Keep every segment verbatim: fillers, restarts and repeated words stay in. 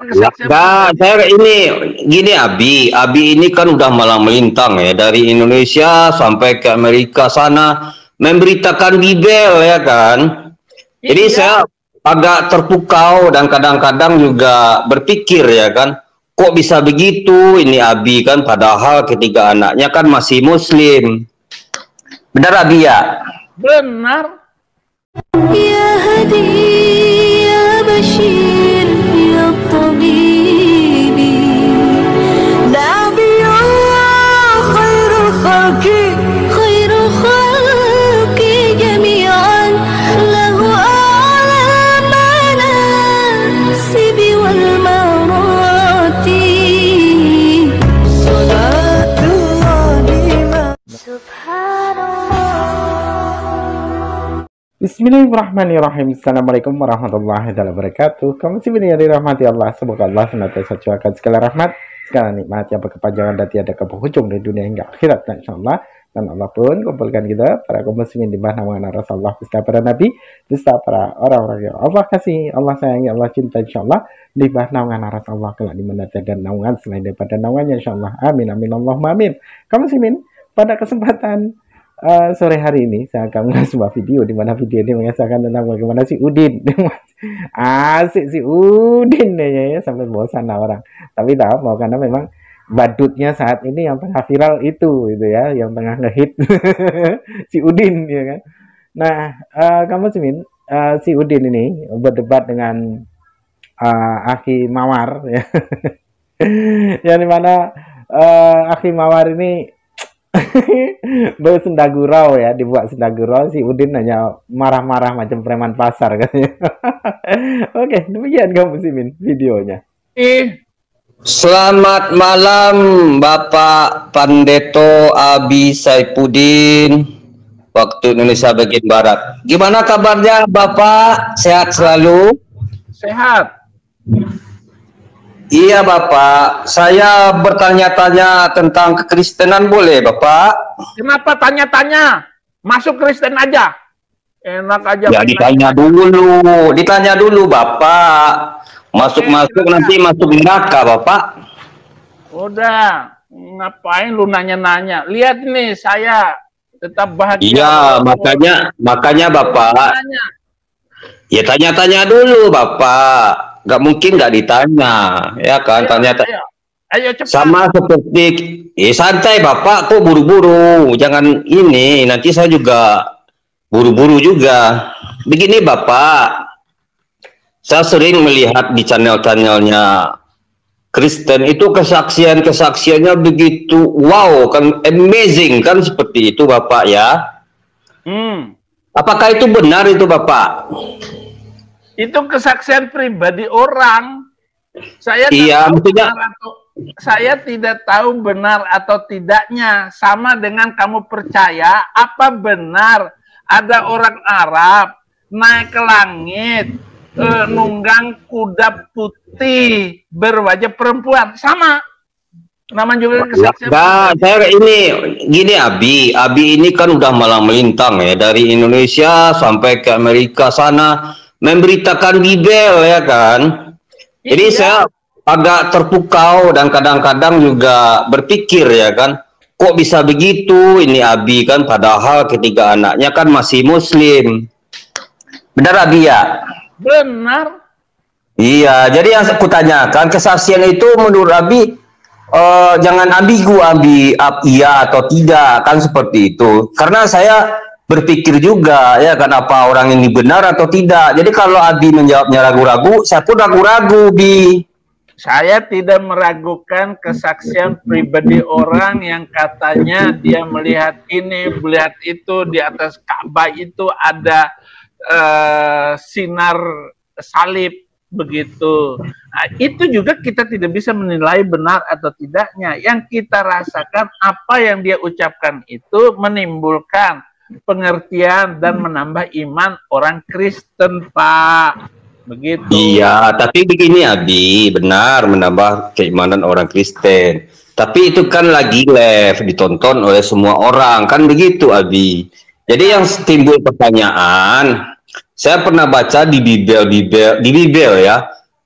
kesaksian Nah, pribadi. saya ini gini Abi, Abi ini kan udah malang melintang ya dari Indonesia sampai ke Amerika sana memberitakan Bibel ya kan. Jadi Iya, saya agak terpukau dan kadang-kadang juga berpikir ya kan, kok bisa begitu ini Abi kan padahal ketiga anaknya kan masih Muslim. Benar Abi ya? benar. يا هدي يا بشير يا طبيبي نبي الله خير الخلق خير الخلق جميعا له أعلى المناصب والمراتب صلاة الله سبحان Bismillahirrahmanirrahim. Assalamualaikum warahmatullahi wabarakatuh. Kaum muslimin yang dirahmati Allah, semoga Allah senantiasa curahkan segala rahmat, segala nikmat yang berkepanjangan dan tiada kepenghujung dari dunia hingga akhirat, insyaallah. Dan Allah pun kumpulkan kita para kaum muslimin di bawah naungan Rasulullah, beserta para nabi, beserta para orang-orang yang Allah kasih, Allah sayangi, Allah cinta, insyaallah, di bawah naungan Rasulullah kelak di mana tiada naungan selain daripada naungannya, insyaallah. Amin amin Allahumma amin. Kaum muslimin, pada kesempatan Uh, sore hari ini saya akan mengulas sebuah video di mana video ini mengisahkan tentang bagaimana si Udin asik si Udin ya, ya sampai bosan lah orang. Tapi tak mau karena memang badutnya saat ini yang tengah viral itu itu ya, yang tengah ngehit si Udin ya kan. Nah, uh, kamu Simin, uh, si Udin ini berdebat dengan uh, Akhi Mawar ya. Yang dimana uh, Akhi Mawar ini bersendagurau ya, dibuat sendagurau. Si Udin hanya marah-marah macam preman pasar katanya. Oke, demikian kamu muslimin videonya. Ih, Selamat malam Bapak Pandeto Abi Saifuddin waktu Indonesia bagian Barat. Gimana kabarnya Bapak? Sehat selalu? sehat. Iya Bapak, saya bertanya-tanya tentang kekristenan boleh Bapak? Kenapa tanya-tanya? Masuk Kristen aja. Enak aja. Ya ditanya dulu, ditanya dulu Bapak. Masuk-masuk nanti masuk neraka Bapak. Udah, ngapain lu nanya-nanya? Lihat nih, saya tetap bahagia. Iya, makanya makanya Bapak. Nanya. Ya tanya-tanya dulu Bapak. Gak mungkin gak ditanya, ya kan? Ayo, Tanya ayo, ayo cepat. sama seperti, eh santai Bapak, kok buru-buru? Jangan ini, nanti saya juga buru-buru juga. Begini Bapak, saya sering melihat di channel-channelnya Kristen itu kesaksian-kesaksiannya begitu wow, kan amazing kan seperti itu Bapak ya. Hmm. Apakah itu benar itu Bapak? Itu kesaksian pribadi orang. Saya Iya, tahu maksudnya benar atau, saya tidak tahu benar atau tidaknya. Sama dengan kamu percaya apa benar ada orang Arab naik ke langit, eh, nunggang kuda putih berwajah perempuan. Sama. Nama juga kesaksian. Nah, saya ini gini Abi, Abi ini kan udah malang melintang ya dari Indonesia sampai ke Amerika sana memberitakan Bibel ya kan. Jadi Iya. saya agak terpukau dan kadang-kadang juga berpikir ya kan, kok bisa begitu ini Abi kan padahal ketiga anaknya kan masih Muslim. Benar Abi ya? Benar. Iya, jadi yang aku tanyakan kesaksian itu menurut Abi uh, jangan ambigu Abi, ab, iya atau tidak kan seperti itu. Karena saya berpikir juga ya kan apa orang ini benar atau tidak. Jadi kalau Abi menjawabnya ragu-ragu, saya pun ragu-ragu Bi. Saya tidak meragukan kesaksian pribadi orang yang katanya dia melihat ini, melihat itu, di atas Ka'bah itu ada uh, sinar salib begitu. Nah, itu juga kita tidak bisa menilai benar atau tidaknya. Yang kita rasakan apa yang dia ucapkan itu menimbulkan pengertian dan menambah iman orang Kristen, Pak. Begitu. Iya, tapi begini Abi, benar menambah keimanan orang Kristen. Tapi itu kan lagi live ditonton oleh semua orang, kan begitu Abi. Jadi yang timbul pertanyaan, saya pernah baca di Bibel, Bibel di Bibel ya,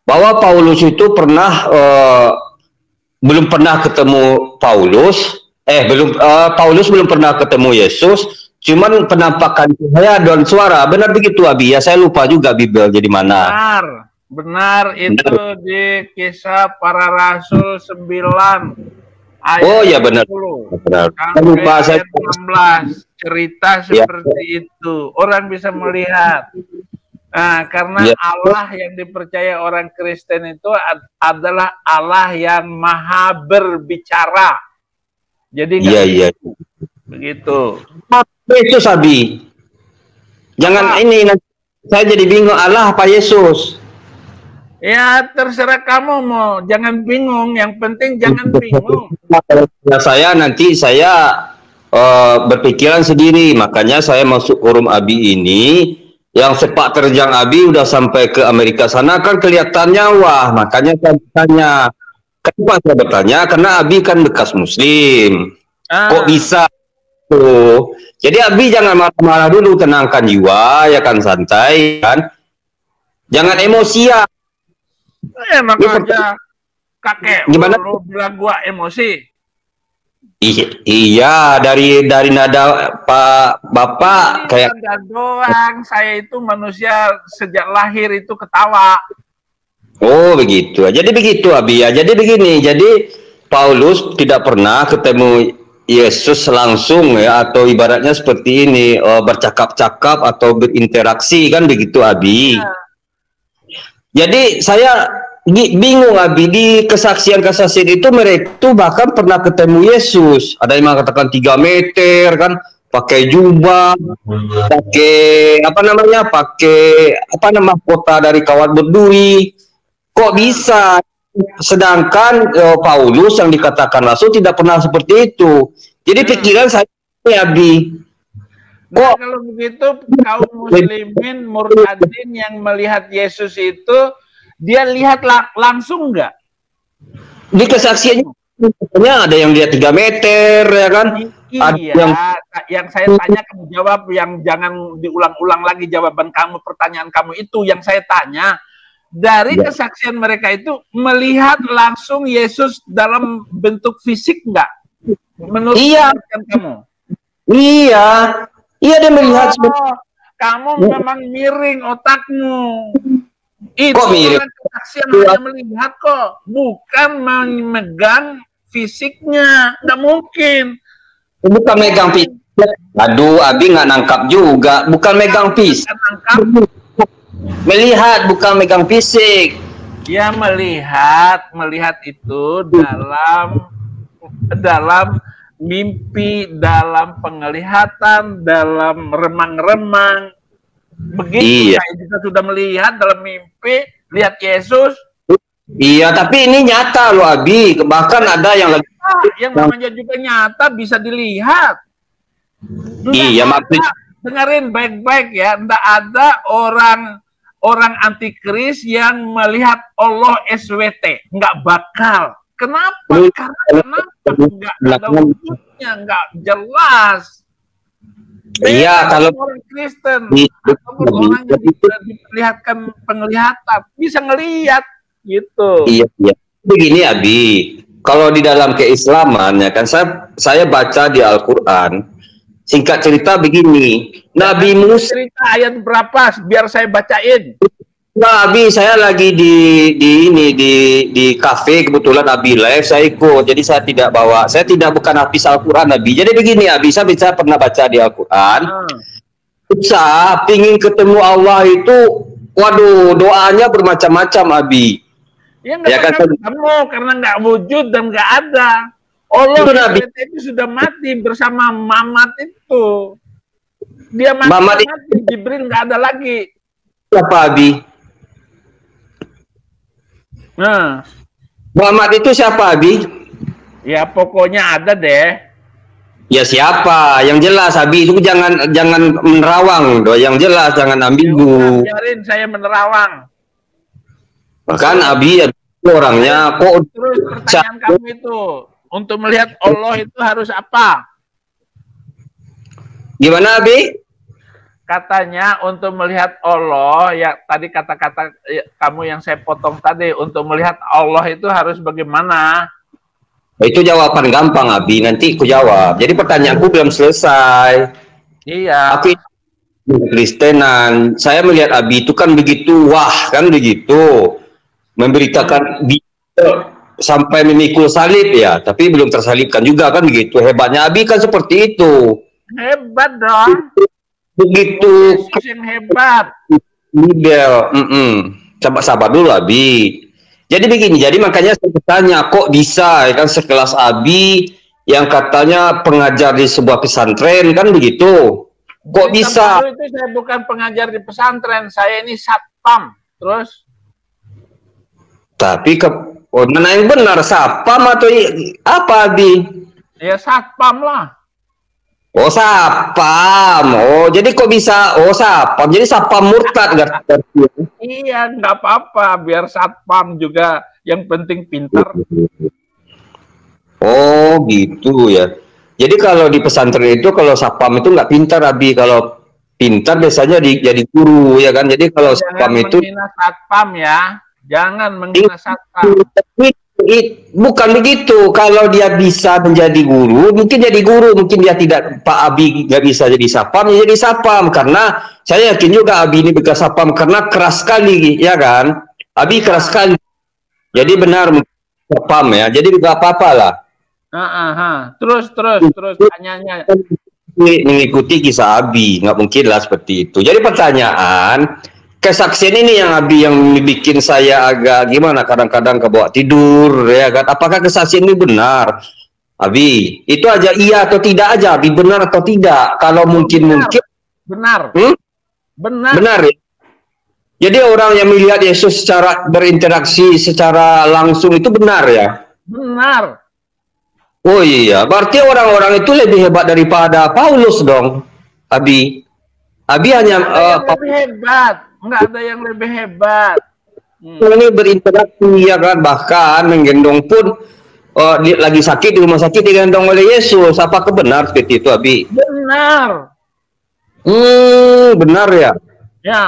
bahwa Paulus itu pernah uh, belum pernah ketemu Paulus, eh belum uh, Paulus belum pernah ketemu Yesus, cuman penampakan cahaya dan suara. Benar begitu Abi? Ya saya lupa juga Bible jadi mana. Benar, benar itu benar. Di Kisah Para Rasul sembilan ayat oh ya benar. sepuluh, benar. Sampai lupa ayat saya enam belas cerita seperti ya. Itu orang bisa melihat. Nah, karena ya. Allah yang dipercaya orang Kristen itu ad adalah Allah yang maha berbicara. Jadi iya iya begitu. Yesus Abi. Jangan ah. ini nanti saya jadi bingung Allah apa Yesus. Ya terserah kamu mau, jangan bingung. Yang penting jangan bingung. Nah, saya nanti saya uh, berpikiran sendiri, makanya saya masuk forum Abi ini. Yang sepak terjang Abi udah sampai ke Amerika sana kan kelihatannya wah, makanya saya bertanya. Kenapa saya bertanya? Karena Abi kan bekas Muslim. Ah. Kok bisa tuh? Jadi Abi jangan marah-marah dulu, tenangkan jiwa, ya kan, santai kan. Jangan emosian. Enak aja. Kakek, gimana? Lu bilang gua emosi. I iya dari dari nada Pak Bapak ini kayak nada doang. Saya itu manusia sejak lahir itu ketawa. Oh begitu. Jadi begitu Abi ya. Jadi begini. Jadi Paulus tidak pernah ketemu Yesus langsung ya, atau ibaratnya seperti ini uh, bercakap-cakap atau berinteraksi kan begitu Abi. Ya. Jadi saya bingung Abi, di kesaksian-kesaksian itu mereka tuh bahkan pernah ketemu Yesus. Ada yang mengatakan tiga meter kan, pakai jubah, pakai apa namanya, pakai apa nama kota dari kawat berduri. Kok bisa? Sedangkan uh, Paulus yang dikatakan rasul tidak pernah seperti itu. Jadi pikiran saya Abi. Nah, kalau begitu kaum muslimin murtadin yang melihat Yesus itu dia lihat lang langsung nggak? Di kesaksiannya ada yang lihat tiga meter ya kan? Iya, ada yang... yang saya tanya kamu jawab, yang jangan diulang-ulang lagi jawaban kamu, pertanyaan kamu itu yang saya tanya. Dari ya. Kesaksian mereka itu melihat langsung Yesus dalam bentuk fisik nggak? Menurut iya. kamu? Iya, iya dia melihat. Oh, kamu memang miring otakmu. Itu kok miring? Kesaksian hanya melihat kok, bukan memegang fisiknya, nggak mungkin. Bukan megang fisik. Aduh, Abi nggak nangkap juga. Bukan megang fisik. Melihat, bukan megang fisik. Ya melihat, melihat itu dalam dalam mimpi, dalam penglihatan, dalam remang-remang. Begitu iya. Saya juga sudah melihat dalam mimpi, lihat Yesus. Iya, tapi ini nyata loh Abi. Bahkan nah, ada yang lagi yang namanya juga nyata bisa dilihat. Nggak iya, maksudnya dengerin baik-baik ya, tidak ada orang orang antikris yang melihat Allah S W T, nggak bakal. Kenapa? Lu, Karena kenapa? Nggak ada wujudnya, nggak jelas. Iya, kalau orang Kristen ataupun orang yang diperlihatkan penglihatan bisa ngelihat gitu. Iya, iya. Begini Abi, kalau di dalam keislaman ya kan, saya saya baca di Al-Qur'an. Singkat cerita begini, Nabi Musa cerita ayat berapa biar saya bacain. Nabi, saya lagi di di ini di di kafe, kebetulan Abi live, saya ikut. Jadi saya tidak bawa, saya tidak bukan hafiz Al-Qur'an Abi. Jadi begini Abi, saya bisa pernah baca di Al-Qur'an. Hmm. Saya pingin ketemu Allah itu, waduh, doanya bermacam-macam Abi. Ya nggak ya, kan, ketemu karena nggak wujud dan nggak ada. Allah Nabi itu sudah mati bersama Mamat itu. Dia mati, Mamat mati Jibril nggak ada lagi. Siapa Abi? Nah, Muhammad itu siapa Abi? Ya pokoknya ada deh. Ya siapa? Yang jelas Abi, itu jangan jangan menerawang, doh. Yang jelas jangan ambigu. Ya, biarin saya menerawang. Bahkan Abi orangnya kok. Terus pertanyaan kamu itu, untuk melihat Allah itu harus apa? Gimana Abi? katanya untuk melihat Allah, ya tadi kata-kata ya, kamu yang saya potong tadi, untuk melihat Allah itu harus bagaimana? Itu jawaban gampang, Abi. Nanti aku jawab. Jadi pertanyaanku belum selesai. Iya. Aku Kristenan. Saya melihat Abi itu kan begitu, wah kan begitu. Memberitakan di sampai memikul salib ya, tapi belum tersalibkan juga kan begitu. Hebatnya Abi kan seperti itu. Hebat dong. Begitu Yesus yang hebat. Libel, mm -mm. sabar sabar dulu Abi. Jadi begini, jadi makanya saya bertanya kok bisa ya kan sekelas Abi yang katanya pengajar di sebuah pesantren kan begitu. Kok Cerita bisa? baru itu saya bukan pengajar di pesantren, saya ini satpam. Terus? Tapi ke oh, mana yang benar satpam atau i- apa Abi? Ya satpam lah. Oh sapam, oh jadi kok bisa, oh sapam, jadi sapam murtad nggak? Iya, nggak apa-apa, biar satpam juga, yang penting pintar. Oh gitu ya. Jadi kalau di pesantren itu kalau sapam itu nggak pintar Abi, kalau pintar biasanya di, jadi guru ya kan. Jadi kalau sapam Jangan itu menghina satpam ya, jangan menghina satpam. It- bukan begitu. Kalau dia bisa menjadi guru, mungkin jadi guru, mungkin dia tidak, Pak Abi nggak bisa jadi sapam, ya jadi sapam. Karena saya yakin juga Abi ini bekas sapam karena keras sekali, ya kan? Abi keras sekali. Jadi benar sapam ya. Jadi nggak apa-apa lah. Ah, ah, ah. Terus, terus, terus tanyanya. Mengikuti kisah Abi, nggak mungkin lah seperti itu. Jadi pertanyaan, kesaksian ini yang Abi yang bikin saya agak gimana, kadang-kadang kebawa tidur ya kan. Apakah kesaksian ini benar Abi? Itu aja iya atau tidak aja Abi, benar atau tidak. Kalau mungkin Benar. mungkin Benar, hmm? benar. benar ya. Jadi orang yang melihat Yesus secara berinteraksi secara langsung itu benar ya. Benar. Oh iya, berarti orang-orang itu lebih hebat daripada Paulus dong Abi. Abi hanya Nggak ada eh, yang lebih hebat, nggak ada yang lebih hebat. Hmm. ini berinteraksi ya kan, bahkan menggendong pun oh, di, lagi sakit di rumah sakit digendong oleh Yesus. Apakah benar seperti itu Abi? Benar. Hmm, benar ya. Ya.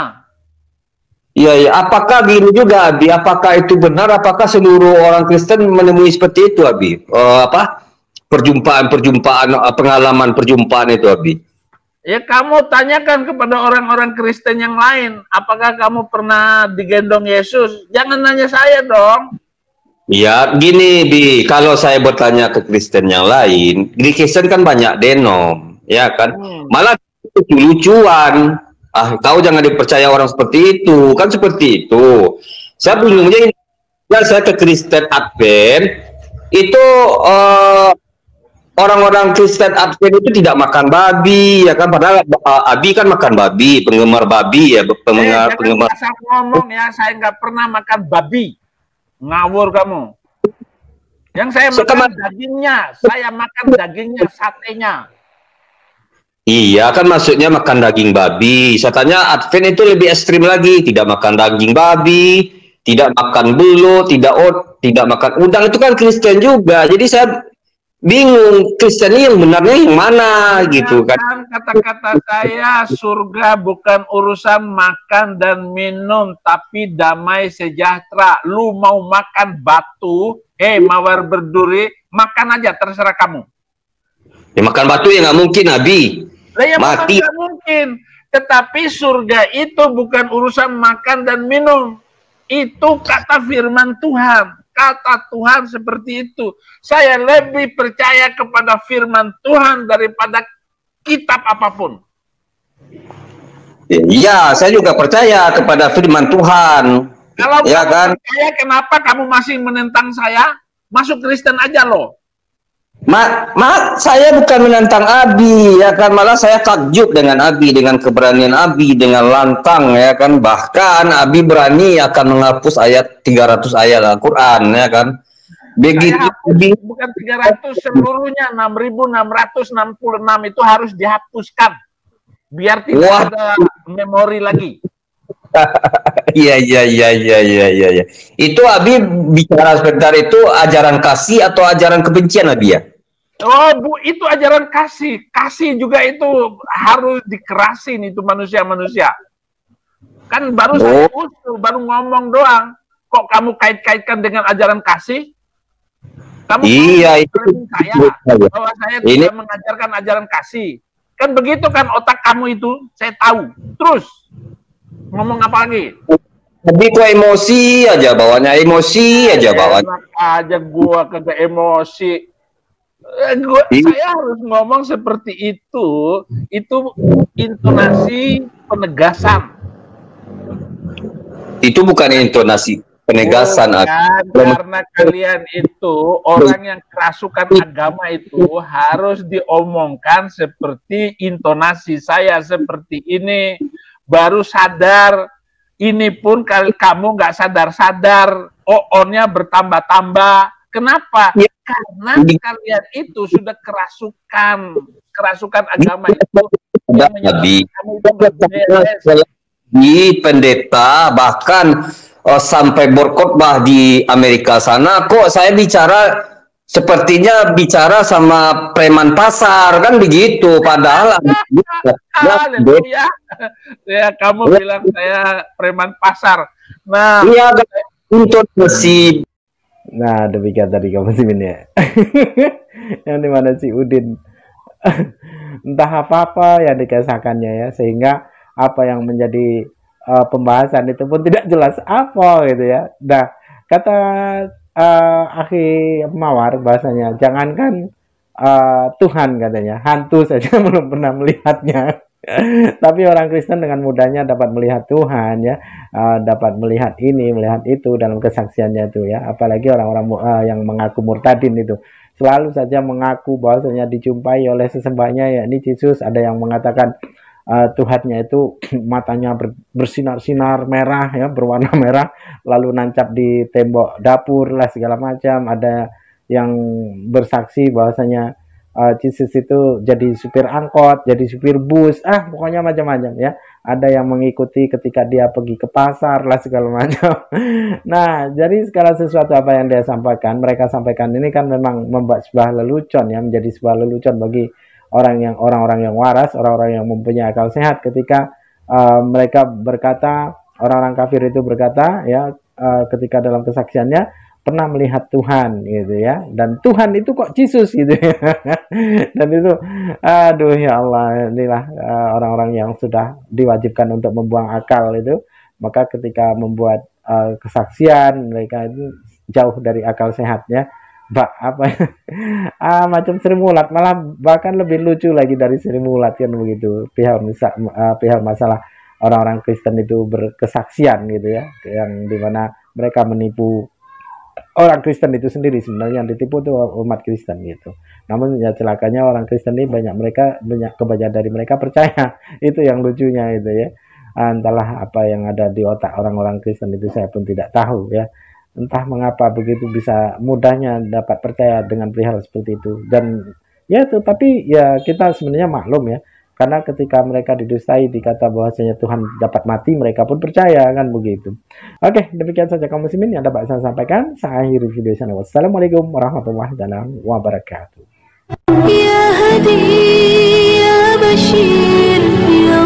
Iya ya. Apakah gini juga Abi? Apakah itu benar? Apakah seluruh orang Kristen menemui seperti itu Abi? Oh, apa? Perjumpaan-perjumpaan, pengalaman perjumpaan itu Abi? Ya kamu tanyakan kepada orang-orang Kristen yang lain, apakah kamu pernah digendong Yesus? Jangan nanya saya dong. Ya, gini Bi, kalau saya bertanya ke Kristen yang lain, di Kristen kan banyak denom, ya kan? Hmm. Malah lucu-lucuan. Ah, kau jangan dipercaya orang seperti itu, kan seperti itu. Saya bingungnya, ya saya ke Kristen Advent, itu eh, orang-orang Kristen Advent itu tidak makan babi, ya kan? Padahal uh, Abi kan makan babi, penggemar babi ya, Eh, penggemar jangan penggemar. asal ngomong ya, saya nggak pernah makan babi. Ngawur kamu. Yang saya So, makan kema- dagingnya, saya makan dagingnya, satenya. Iya kan maksudnya makan daging babi. Saya tanya Advent itu lebih ekstrim lagi, tidak makan daging babi, tidak makan belut, tidak ot, tidak makan udang, itu kan Kristen juga. Jadi saya bingung Kristen ini yang benarnya yang mana gitu kan. Kan kata-kata saya, surga bukan urusan makan dan minum, tapi damai sejahtera. Lu mau makan batu, eh mawar berduri, makan aja, terserah kamu. Ya, makan batu ya nggak mungkin Abi. Lah ya memang Mati. nggak mungkin. Tetapi surga itu bukan urusan makan dan minum. Itu kata firman Tuhan. Kata Tuhan seperti itu. Saya lebih percaya kepada firman Tuhan daripada kitab apapun. Iya, saya juga percaya kepada firman Tuhan. Kalau Ya kamu kan? percaya, kenapa kamu masih menentang saya? Masuk Kristen aja loh. Ma, ma, saya bukan menentang Abi, ya kan, malah saya takjub dengan Abi, dengan keberanian Abi, dengan lantang, ya kan, bahkan Abi berani akan menghapus ayat tiga ratus ayat Al-Quran, ya kan, begitu. Saya hapus, bukan tiga ratus, seluruhnya enam ribu enam ratus enam puluh enam itu harus dihapuskan. Biar tidak Wah. ada memori lagi. Iya, iya, iya, iya, iya, iya, iya. Itu Abi bicara sebentar itu ajaran kasih atau ajaran kebencian Abi ya? Oh Bu, itu ajaran kasih. Kasih juga itu harus dikerasin itu manusia-manusia. Kan baru Oh. saya usul, baru ngomong doang. Kok kamu kait-kaitkan dengan ajaran kasih? Kamu Iya, itu saya bahwa saya ini tidak mengajarkan ajaran kasih. Kan begitu kan otak kamu itu, saya tahu. Terus ngomong apa lagi? tapi kok emosi aja bawanya, emosi aja bawanya. Enak aja gua kagak emosi. Eh, gua, Ih. saya harus ngomong seperti itu. Itu intonasi penegasan. Itu bukan intonasi penegasan. Bukan, karena kalian itu orang yang kerasukan agama itu harus diomongkan seperti intonasi saya seperti ini, baru sadar. Ini pun kalau kamu nggak sadar-sadar, on-nya bertambah-tambah. Kenapa? Ya. Karena kalian itu sudah kerasukan, kerasukan agama itu. Ada yang Nabi. menyebabkan kamu itu nggak beres. Di pendeta bahkan oh, sampai berkhotbah di Amerika sana, kok saya bicara sepertinya bicara sama preman pasar kan begitu, padahal Haleluya. Ya, kamu bilang saya preman pasar. Nah, iya intonasi. Nah, demikian tadi kamu sih ini ya. Yang dimana si Udin entah apa-apa yang dikisahkannya ya, sehingga apa yang menjadi uh, pembahasan itu pun tidak jelas apa gitu ya. Nah, kata uh, Akhi Mawar bahasanya, jangankan uh, Tuhan katanya, hantu saja belum pernah melihatnya. Tapi orang Kristen dengan mudahnya dapat melihat Tuhan ya, uh, dapat melihat ini, melihat itu dalam kesaksiannya itu ya. Apalagi orang-orang uh, yang mengaku murtadin itu selalu saja mengaku bahwasanya dijumpai oleh sesembahnya ya ini Yesus. Ada yang mengatakan uh, Tuhannya itu matanya ber, bersinar-sinar merah ya, berwarna merah, lalu nancap di tembok dapur lah segala macam. Ada yang bersaksi bahwasanya Uh, Yesus itu jadi supir angkot, jadi supir bus, ah pokoknya macam-macam ya. Ada yang mengikuti ketika dia pergi ke pasar lah segala macam. Nah, jadi segala sesuatu apa yang dia sampaikan, mereka sampaikan ini kan memang membuat sebuah lelucon ya, menjadi sebuah lelucon bagi orang yang orang-orang yang waras, orang-orang yang mempunyai akal sehat. Ketika uh, mereka berkata, orang-orang kafir itu berkata ya, uh, ketika dalam kesaksiannya pernah melihat Tuhan gitu ya, dan Tuhan itu kok Yesus gitu ya. Dan itu aduh ya Allah, inilah orang-orang uh, yang sudah diwajibkan untuk membuang akal itu, maka ketika membuat uh, kesaksian mereka itu jauh dari akal sehatnya. Ba apa ah, macam Sri Mulat, malah bahkan lebih lucu lagi dari Sri Mulat kan begitu, pihak uh, pihak masalah orang-orang Kristen itu berkesaksian gitu ya, yang dimana mereka menipu orang Kristen itu sendiri. Sebenarnya yang ditipu itu umat Kristen gitu. Namun ya celakanya orang Kristen ini banyak mereka banyak kebanyakan dari mereka percaya. Itu yang lucunya itu ya. Entahlah apa yang ada di otak orang-orang Kristen itu, saya pun tidak tahu ya. Entah mengapa begitu bisa mudahnya dapat percaya dengan perihal seperti itu. Dan ya tetapi ya kita sebenarnya maklum ya. Karena ketika mereka didustai dikata bahwasanya Tuhan dapat mati, mereka pun percaya kan begitu. Oke, demikian saja kaum muslimin yang dapat saya sampaikan. Saya akhiri video ini. Wassalamualaikum warahmatullahi wabarakatuh. Ya Hadi ya Bashir ya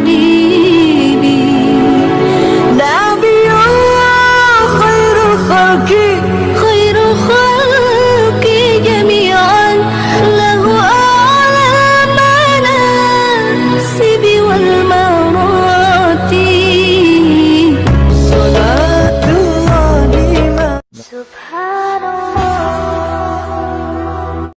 Tabibi, Nabiyullah khairul khalqi khairul khalqi jami'an, lahu Subhanallah.